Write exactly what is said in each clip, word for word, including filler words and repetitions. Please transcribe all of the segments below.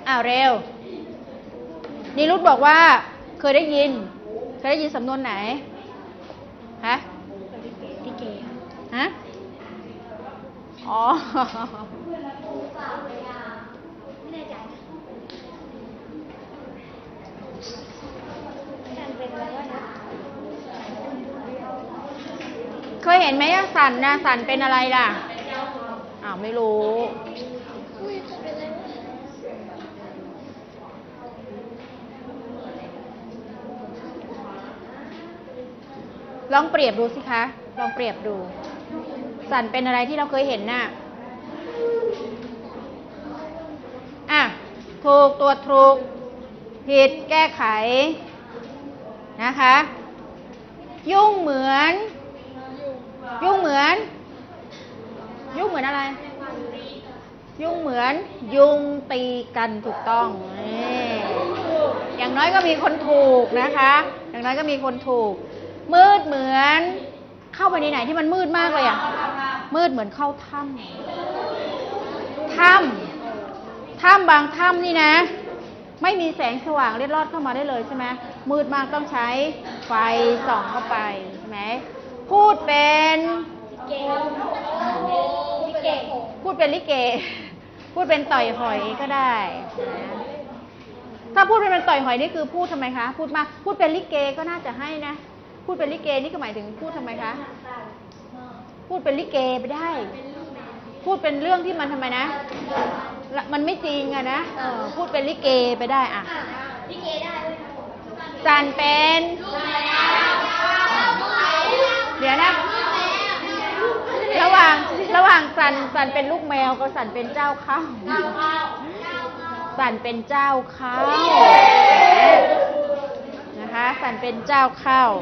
อ้าวเร็วนิรุตบอกว่าเคยได้ยินเคยได้ยินสำนวนไหนฮะลิเกฮะอ๋อไม่แน่ใจเคยเห็นไหมอะสันนะสันเป็นอะไรล่ะอ้าวไม่รู้ลองเปรียบดูสิคะลองเปรียบดูสันเป็นอะไรที่เราเคยเห็นน่ะอ่ะถูกตัวถูกผิดแก้ไขนะคะยุ่งเหมือนยุ่งเหมือนยุ่งเหมือนอะไรยุ่งเหมือนยุงตีกันถูกต้องอย่างน้อยก็มีคนถูกนะคะอย่างน้อยก็มีคนถูกมืดเหมือนเข้าไปในไหนที่มันมืดมากเลยอ่ะมืดเหมือนเข้าถ้ำถ้ำถ้ำบางถ้ำนี่นะไม่มีแสงสว่างเล็ดลอดเข้ามาได้เลยใช่ไหมมืดมากต้องใช้ไฟส่องเข้าไปใช่ไหมพูดเป็นลิเกพูดเป็นลิเกพูดเป็นต่อยหอยก็ได้นะถ้าพูดเป็นต่อยหอยนี่คือพูดทำไมคะพูดมาพูดเป็นลิเกก็น่าจะให้นะพูดเป็นลิเกนี่ก็หมายถึงพูดทำไมคะพูดเป็นลิเกไปได้พูดเป็นเรื่องที่มันทำไมนะมันไม่จริงอะนะเออพูดเป็นลิเกไปได้อะลิเกได้สันเป็นเดี๋ยวนะระหว่างระหว่างสันสันเป็นลูกแมวกับสันเป็นเจ้าข้าวสันเป็นเจ้าข้าวนะคะสันเป็นเจ้าข้าว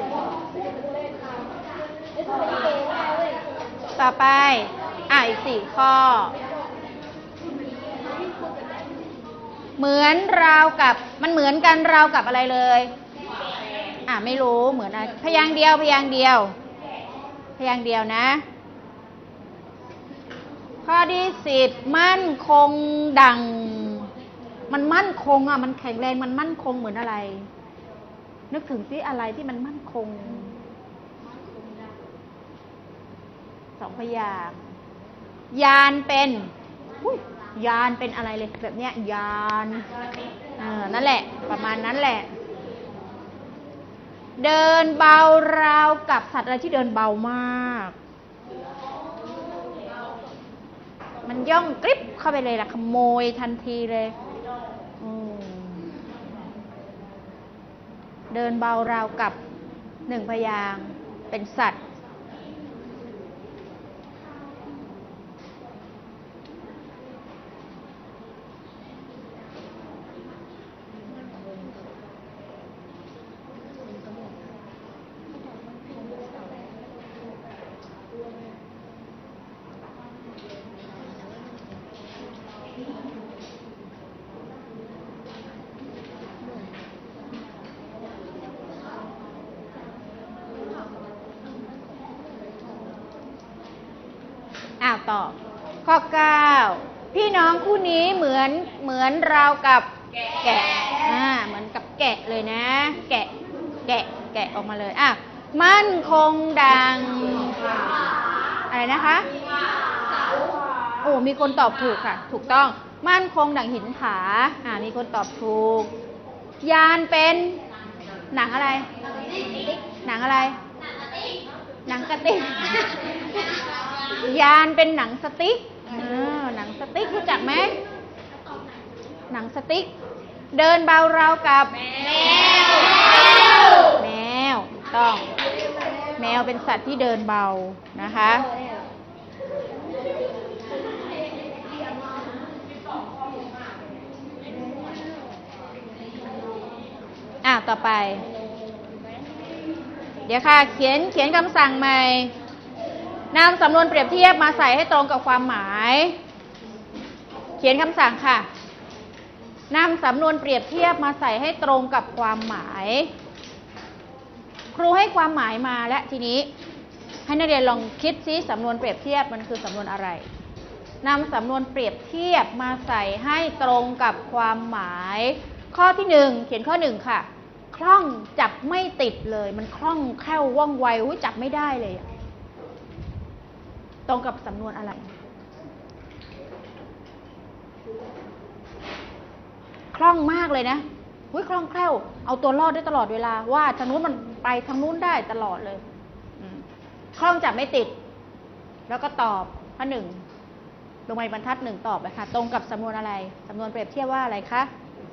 ต่อไปอ่ะอีกสี่ข้อเหมือนราวกับมันเหมือนกันราวกับอะไรเลยอ่ะไม่รู้เหมือนอะไรพยางค์เดียวพยางค์เดียวพยางค์เดียวนะข้อที่สิบมั่นคงดังมันมั่นคงอ่ะมันแข็งแรงมันมั่นคงเหมือนอะไรนึกถึงสิอะไรที่มันมั่นคงสองพยางค์ยานเป็นยานเป็นอะไรเลยแบบเนี้ยยานเออนั่นแหละประมาณนั้นแหละเดินเบาราวกับสัตว์อะไรที่เดินเบามากมันย่องกริบเข้าไปเลยล่ะขโมยทันทีเลยเดินเบาราวกับหนึ่งพยางค์เป็นสัตว์อ้าวตอบข้อเก้าพี่น้องคู่นี้เหมือนเหมือนราวกับแกะอ่าเหมือนกับแกะเลยนะแกะแกะแกะออกมาเลยอ่ะมั่นคงดังอะไรนะคะโอ้มีคนตอบถูกค่ะถูกต้องมั่นคงดังหินผาอ่ามีคนตอบถูกยานเป็นหนังอะไรหนังอะไรหนังกระติกยานเป็นหนังสติ๊กเออหนังสติ๊กรู้จักไหมหนังสติ๊กเดินเบาราวกับแมวแมวต้องแมวเป็นสัตว์ที่เดินเบานะคะอ่ะต่อไปเดี๋ยวค่ะเขียนเขียนคำสั่งใหม่นำสำนวนเปรียบเทียบมาใส่ให้ตรงกับความหมายเขียนคำสั่งค่ะนำสำนวนเปรียบเทียบมาใส่ให้ตรงกับความหมายครูให้ความหมายมาและทีนี้ให้นักเรียนลองคิดซิสำนวนเปรียบเทียบมันคือสำนวนอะไรนำสำนวนเปรียบเทียบมาใส่ให้ตรงกับความหมาย ข้อที่หนึ่งเขียนข้อหนึ่งค่ะคล่องจับไม่ติดเลยมันคล่องแคล่วว่องไวจับไม่ได้เลยตรงกับสำนวนอะไรคล่องมากเลยนะหุ้ยคล่องแคล่วเอาตัวรอดได้ตลอดเวลาว่าทางนู้นมันไปทางนู้นได้ตลอดเลยคล่องจับไม่ติดแล้วก็ตอบข้อหนึ่งลงมาในบรรทัดหนึ่งตอบไปค่ะตรงกับสำนวนอะไรสำนวนเปรียบเทียบว่าอะไรคะ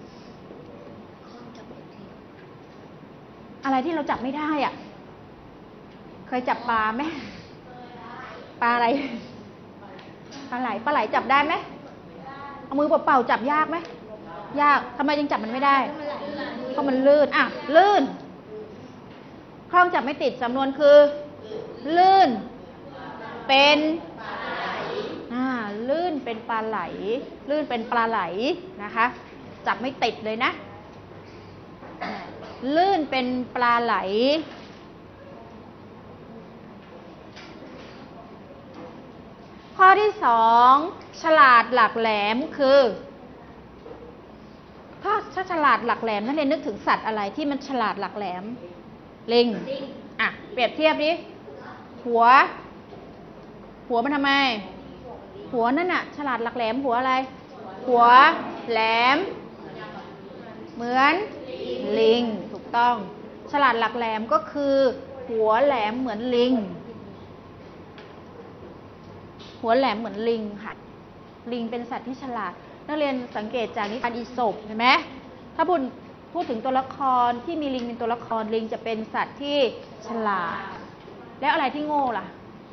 อะไรที่เราจับไม่ได้อ่ะเคยจับปลาไหมปลาอะไรปลาไหลปลาไหลจับได้ไหมเอามือเปล่าๆจับยากไหมยากทำไมยังจับมันไม่ได้เพราะมันลื่นอ่ะลื่นคล่องจับไม่ติดสำนวนคือลื่นเป็นอ่าลื่นเป็นปลาไหลลื่นเป็นปลาไหลนะคะจับไม่ติดเลยนะลื่นเป็นปลาไหลข้อที่สองฉลาดหลักแหลมคือถ้าถ้าฉลาดหลักแหลมนักเรียนนึกถึงสัตว์อะไรที่มันฉลาดหลักแหลมลิงอ่ะเปรียบเทียบดิหัวหัวมันทำไมหัวนั่นน่ะฉลาดหลักแหลมหัวอะไรหัวแหลมเหมือนลิงถูกต้องฉลาดหลักแหลมก็คือหัวแหลมเหมือนลิงหัวแหลมเหมือนลิงค่ะลิงเป็นสัตว์ที่ฉลาดนักเรียนสังเกตจากนิทานอีสปเห็นไหมถ้าพูดพูดถึงตัวละครที่มีลิงเป็นตัวละครลิงจะเป็นสัตว์ที่ฉลาดแล้วอะไรที่โง่ล่ะ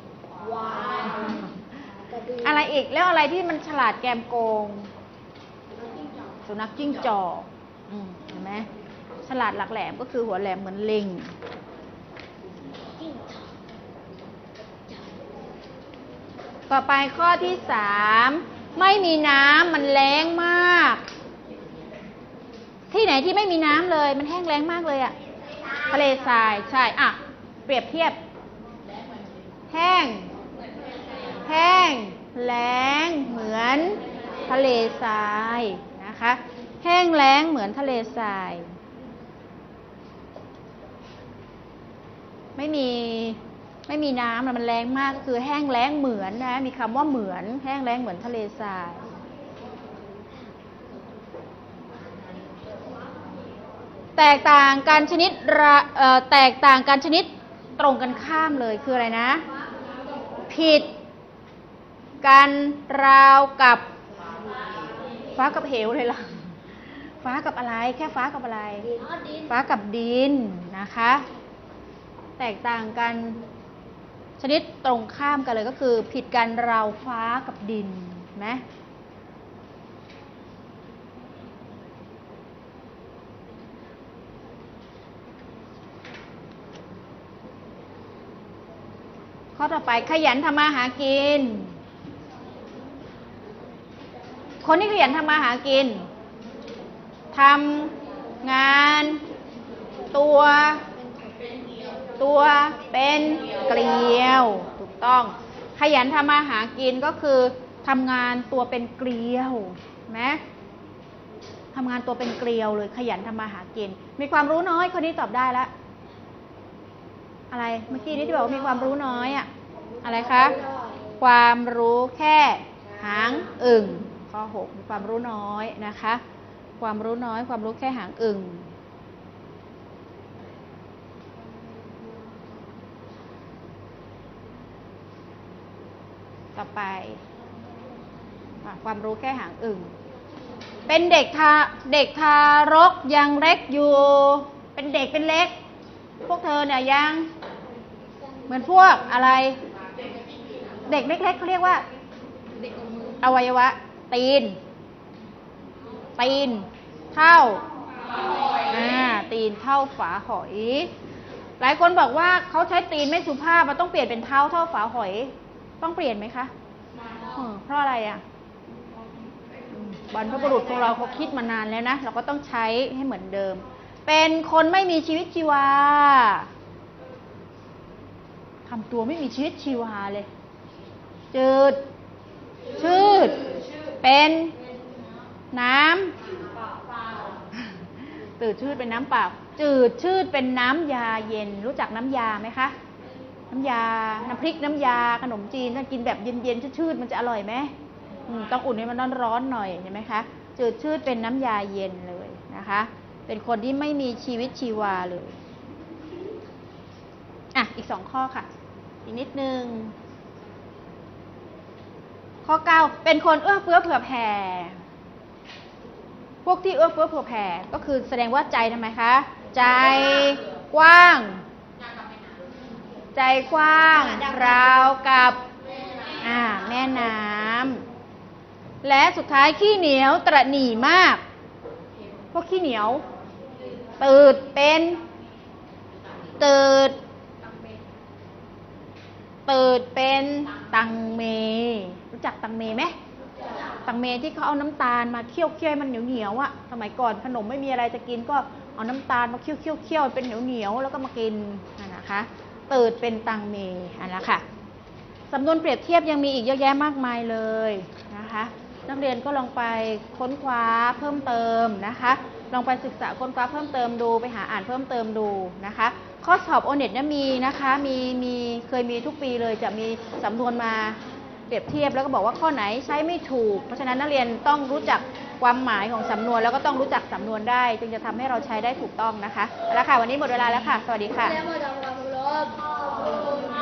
อะไรอีกแล้วอะไรที่มันฉลาดแกมโกงสุนัขจิ้งจอกเห็นไหมฉลาดหลักแหลมก็คือหัวแหลมเหมือนลิงต่อไปข้อที่สามไม่มีน้ำมันแล้งมากที่ไหนที่ไม่มีน้ำเลยมันแห้งแล้งมากเลยอะทะเลทรายใช่อ่ะเปรียบเทียบแห้งแห้งแล้งเหมือนทะเลทรายนะคะแห้งแล้งเหมือนทะเลทรายไม่มีไม่มีน้ำมันแรงมากก็คือแห้งแล้งเหมือนนะมีคำว่าเหมือนแห้งแล้งเหมือนทะเลทรายแตกต่างกันชนิดแตกต่างกันชนิดตรงกันข้ามเลยคืออะไรนะผิดกันราวกับฟ้ากับเหวเลยล่ะฟ้ากับอะไรแค่ฟ้ากับอะไรฟ้ากับดินนะคะแตกต่างกันชนิดตรงข้ามกันเลยก็คือผิดกันราวฟ้ากับดินไหมข้อต่อไปขยันทำมาหากินคนที่ขยันทำมาหากินทำงานตัวตัวเป็นเกลียวถูกต้องขยันทำมาหากินก็คือทำงานตัวเป็นเกลียวไหมทำงานตัวเป็นเกลียวเลยขยันทำมาหากินมีความรู้น้อยคนนี้ตอบได้แล้วอะไรเมื่อกี้นี้ที่บอกว่ามีความรู้น้อยอะอะไรคะความรู้แค่หางอึ่งข้อหกมีความรู้น้อยนะคะความรู้น้อยความรู้แค่หางอึ่งต่อไปความรู้แค่หางอึ่งเป็นเด็กทาเด็กทารกยังเล็กอยู่เป็นเด็กเป็นเล็กพวกเธอเนี่ยยังเหมือนพวกอะไรเด็กเล็กๆเขาเรียกว่าอวัยวะตีนตีนเท่าอ่าตีนเท่าฝาหอยหลายคนบอกว่าเขาใช้ตีนไม่สุภาพมันต้องเปลี่ยนเป็นเท้าเท่าฝาหอยต้องเปลี่ยนไหมคะเพราะอะไรอ่ะบรรพบุรุษของเราเขาคิดมานานแล้วนะเราก็ต้องใช้ให้เหมือนเดิมเป็นคนไม่มีชีวิตชีวาทำตัวไม่มีชีวิตชีวาเลยจืดชืดเป็นน้ำตืดชืดเป็นน้ำเปล่าจืดชืดเป็นน้ำยาเย็นรู้จักน้ำยาไหมคะน้ำยาน้ำพริกน้ำยาขนมจีนถ้ากินแบบเย็นๆชืดๆมันจะอร่อยไหมต้องอุ่นให้มันร้อนๆหน่อยเห็นไหมคะจืดชืดเป็นน้ำยาเย็นเลยนะคะเป็นคนที่ไม่มีชีวิตชีวาเลยอ่ะอีกสองข้อค่ะอีกนิดนึงข้อเก้าเป็นคนเอื้อเฟื้อเผื่อแผ่พวกที่เอื้อเฟื้อเผื่อแผ่ก็คือแสดงว่าใจทำไมคะใจกว้างใจกว้างราวกับอ่าแม่น้ำและสุดท้ายขี้เหนียวตระหนี่มากพวกขี้เหนียวตืดเป็นตืดตืดเป็นตังเมรู้จักตังเมไหมตังเมที่เขาเอาน้ำตาลมาเคี่ยวเคี่ยวมันเหนียวเหนียวอะสมัยก่อนขนมไม่มีอะไรจะกินก็เอาน้ำตาลมาเคี่ยวเคี่ยวเคี่ยวเป็นเหนียวเหนียวแล้วก็มากินนะคะตืดเป็นตังเมอันละค่ะสำนวนเปรียบเทียบยังมีอีกเยอะแยะมากมายเลยนะคะนักเรียนก็ลองไปค้นคว้าเพิ่มเติมนะคะลองไปศึกษาค้นคว้าเพิ่มเติมดูไปหาอ่านเพิ่มเติมดูนะคะข้อสอบโอเน็ตเนี่ยมีนะคะมีมีเคยมีทุกปีเลยจะมีสำนวนมาเปรียบเทียบแล้วก็บอกว่าข้อไหนใช้ไม่ถูกเพราะฉะนั้นนักเรียนต้องรู้จักความหมายของสำนวนแล้วก็ต้องรู้จักสำนวนได้จึงจะทำให้เราใช้ได้ถูกต้องนะคะเอาละค่ะวันนี้หมดเวลาแล้วค่ะสวัสดีค่ะ